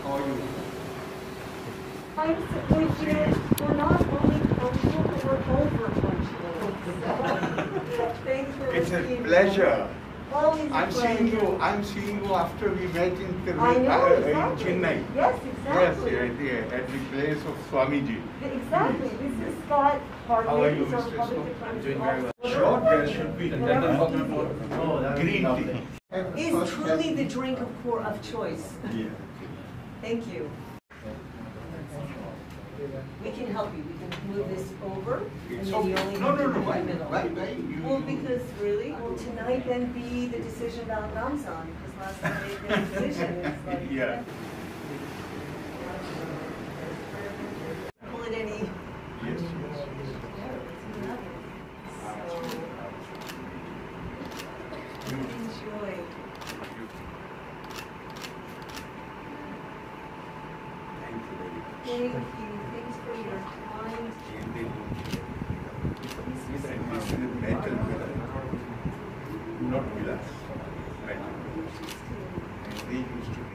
How are you? I'm we're not only punctual, but we're over punctual. So, thanks for It's a being pleasure. Always I'm a seeing pleasure. you. I'm seeing you after we met in I know, exactly. in Chennai. Yes, exactly. Yes, at the place of Swamiji. Exactly. This is Scott Hartley. How are you, He's our Mr. public Scott? defense I'm doing very well. officer. Sure, there should be. Oh, that Green lovely. tea. Is truly the drink of choice. Yeah. Thank you. We can help you. We can move this over, and It's then you okay. only No, have to no, no. do Why? the middle. Why? Well, because really, will tonight then be the decision about Ramzan? Because last time they made the decision. It's like, Yeah. Pull it any. Yes. Enjoy. Thank you very much. Thank you. Thanks for your time. And this is a metal pillar, not glass. Right. And they used to be.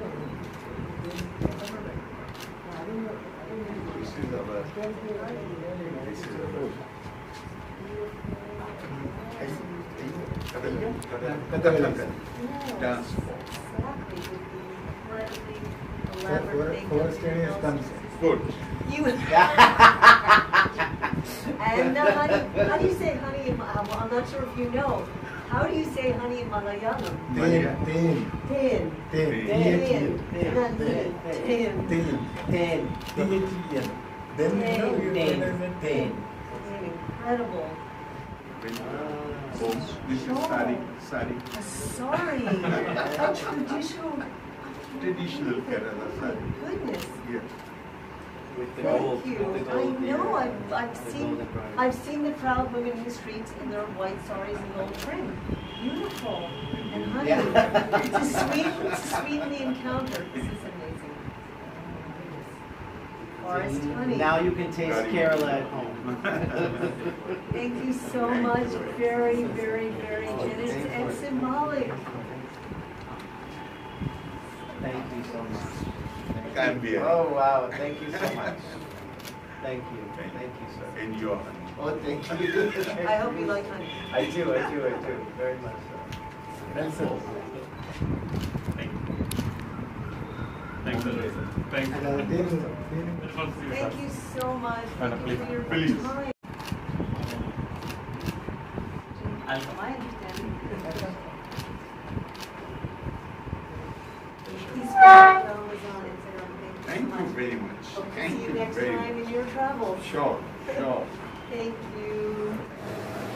This is our. This is our. Dance form. Exactly. With the incredibly elaborate First makeup. is Consul. Good. You. And honey, how do you say honey in, well, I'm not sure if you know. How do you say honey in Malayalam? Ten. Tin. Tin. Tin. Not tin. Tin. Tin. Tin. Then Tin. Incredible. Oh, this is sari. Sorry. A Traditional Kerala sari. Goodness. Yeah. With the Thank gold. you. With the I gold know. beard. I've seen the proud women in the streets in their white saris and gold trim. Beautiful. And honey. To sweeten the encounter. This is amazing. Forest honey. Now you can taste Very Kerala at home. Thank you so much. Very, very, very generous and symbolic. Thank you so much. Cambia. Oh wow, thank you so much. Thank you. Thank you, sir. And your honey. Oh, thank you. I hope you like honey. I do, very much so. That's it. Thank you. Thanks, Arif. Thank you. Thank you so much for your Please. time. I'll My understanding. These fellows on it, so Thank you very much. Hope to Thank see you you next very time much. in your travels. Sure, sure. Thank you.